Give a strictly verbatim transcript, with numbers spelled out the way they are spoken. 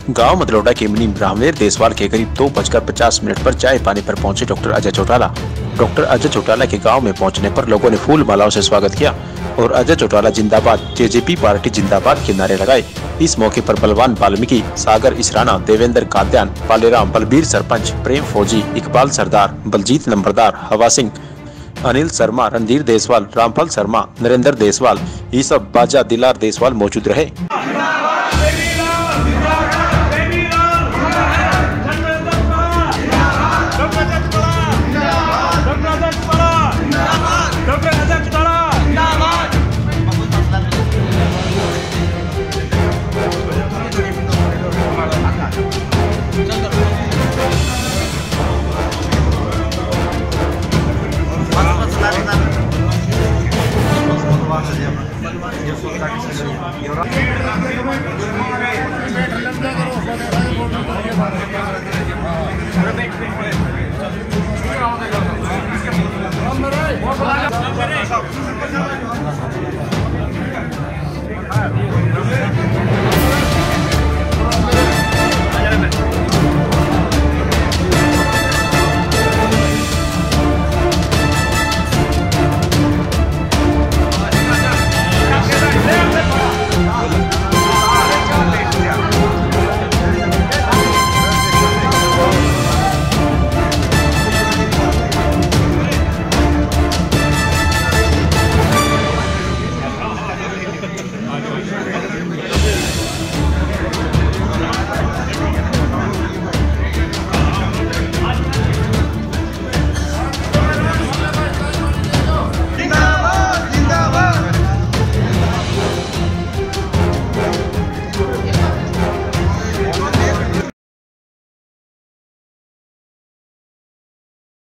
गांव मदलौडा के मुनीम रामवीर देसवाल के करीब दो बजकर पचास मिनट पर चाय पानी पर पहुंचे डॉक्टर अजय चौटाला। डॉक्टर अजय चौटाला के गांव में पहुंचने पर लोगों ने फूल मालाओं से स्वागत किया और अजय चौटाला जिंदाबाद, जेजेपी पार्टी जिंदाबाद के नारे लगाए। इस मौके पर बलवान वाल्मीकि, सागर इसराना, देवेंद्र काद्यान, पालेराम, बलबीर सरपंच, प्रेम फौजी, इकबाल सरदार, बलजीत नंबरदार, हवा सिंह, अनिल शर्मा, रणधीर देसवाल, रामफल शर्मा, नरेंद्र देसवाल, ये सब बाजा दिलार देसवाल मौजूद रहे। Vamos,